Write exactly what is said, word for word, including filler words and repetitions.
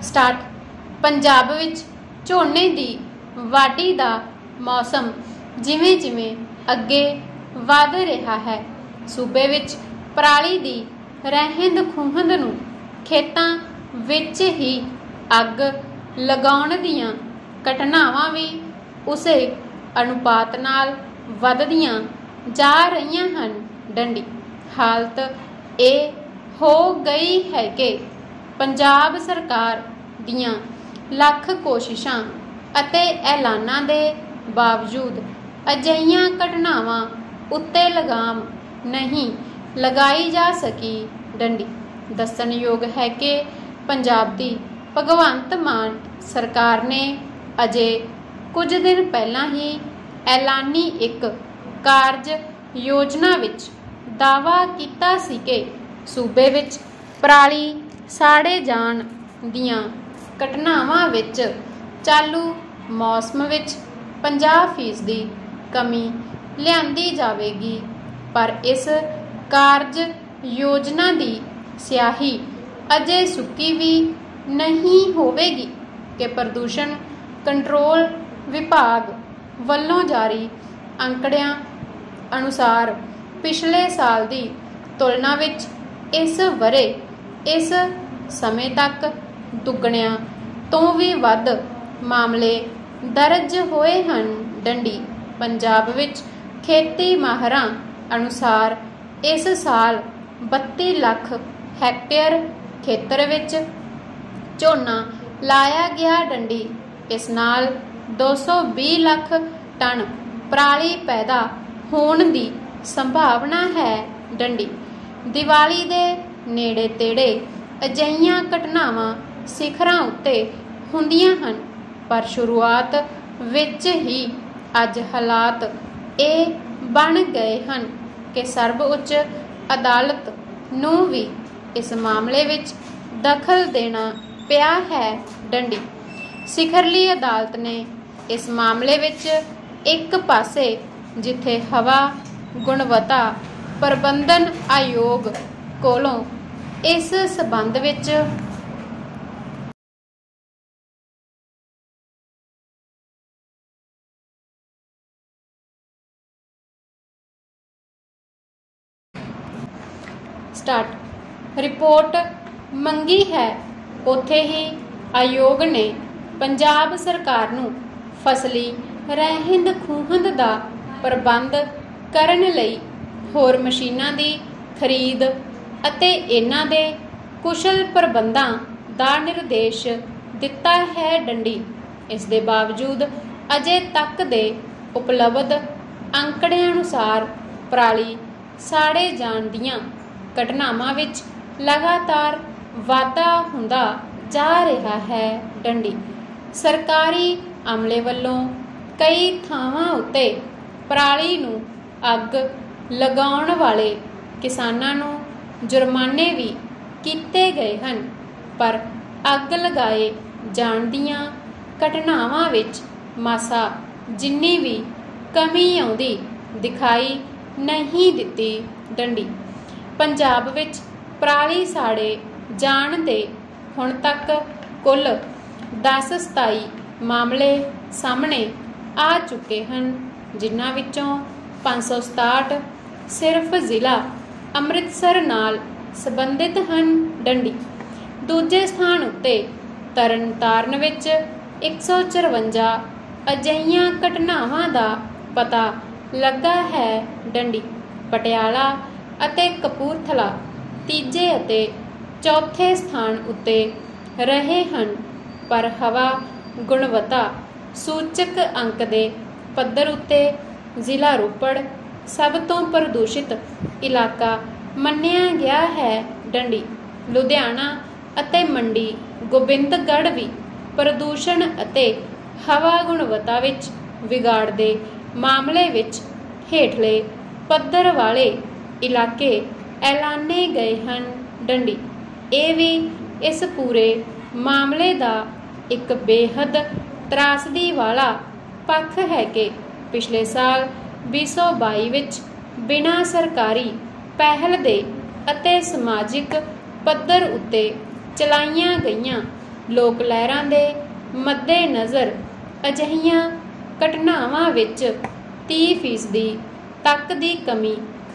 Start. Punjab विच झोने दी वाढी दा मौसम जिवें जिवें अगे वध रहा है, सूबे विच पराली दी रहंद खूहंद नूं खेतां विच ही अग लगाउण दीआं घटनावां भी उसे अनुपात नाल वधदियां जा रहीआं हन। डंडी हालत ये हो गई है कि पंजाब सरकार दियां लख कोशिशां अते ऐलानां दे बावजूद अजिहियां घटनावां उत्ते लगाम नहीं लगाई जा सकी। डंडी दस्सणयोग है कि पंजाब दी भगवंत मान सरकार ने अजे कुछ दिन पहला ही ऐलानी एक कारज योजना विच दावा कीता सी कि सूबे विच पराली साड़े जाण दीआं घटनावां विच चालू मौसम विच पचास फीसदी कमी लिआंदी जावेगी, पर इस कारज योजना दी स्याही अजे सुक्की भी नहीं होवेगी कि प्रदूषण कंट्रोल विभाग वल्लों जारी अंकड़ियां अनुसार पिछले साल दी तुलना विच इस वरे इस समय तक दुगणियां तो भी वध मामले दर्ज होए हन। डंडी पंजाब विच खेती माहरां अनुसार इस साल बत्ती लख हैक्टेयर खेतर विच झोना लाया गया। डंडी इस नाल दो सौ भी लख टन पराली पैदा होने की संभावना है। डंडी दिवाली दे नेड़े तेड़े अजिहियां घटनावां सिखरां उत्ते हुंदियां हन, पर शुरुआत विच ही अज हालात ये बन गए हन कि सर्वउच्च अदालत नूं भी इस मामले विच दखल देना पिया है। डंडी सिखरली अदालत ने इस मामले विच एक पासे जिथे हवा गुणवत्ता प्रबंधन आयोग कोलों इस संबंध विच स्टार्ट रिपोर्ट मंगी है, उत्थे ही आयोग ने पंजाब सरकार नूं फसली रहंद खूहंद दा प्रबंध करन लई होर मशीनां दी खरीद अते इन्हां दे कुशल प्रबंधां दा निर्देश दिता है। डंडी इस दे बावजूद अजे तक दे उपलब्ध अंकड़िਆਂ अनुसार पराली साड़े जाण दीआं घटनावां विच लगातार वाधा हुंदा जा रहा है। डंडी सरकारी अमले वल्लों कई थावां उत्ते पराली नूं अग लगाउण वाले किसानां नूं जुर्माने भी कीते गए हन, पर अग लगाए जाण दीआं घटनावां विच मासा जिन्नी भी कमी आउंदी दिखाई नहीं दिती। डंडी पंजाब विच पराली साड़े जाण दे हुण तक कुल दस सताई मामले सामने आ चुके हैं, जिन्हां विचों पाँच सौ सताहठ सिर्फ जिला अमृतसर नाल संबंधित हैं। डंडी दूजे स्थान उत्ते तरन ताਰਨ विच एक सौ चरवंजा अजिहियां घटनावां दा पता लगा है। डंडी पटियाला अते कपूरथला तीजे अते चौथे स्थान उत्ते रहे हैं, पर हवा गुणवत्ता सूचक अंक दे पद्धर उत्ते जिला रोपड़ सब तो प्रदूषित इलाका मन्निया गया है। डंडी लुधियाना अते मंडी गोबिंदगढ़ भी प्रदूषण अते हवा गुणवत्ता विच विगाड़ दे मामले विच हेठले पद्धर वाले इलाके ऐलाने गए हैं। डंडी ये भी इस पूरे मामले का एक बेहद त्रासदी वाला पक्ष है कि पिछले साल बीस सौ बाई विच बिना सरकारी पहल दे अते समाजिक पद्धर उत्ते चलाईयां गईयां ਲੋਕ ਲਹਿਰਾਂ ਦੇ ਮੱਦੇ ਨਜ਼ਰ ਅਜਿਹੀਆਂ ਘਟਨਾਵਾਂ ਵਿੱਚ ਤੀਹ ਫੀਸਦੀ ਤੱਕ ਦੀ ਕਮੀ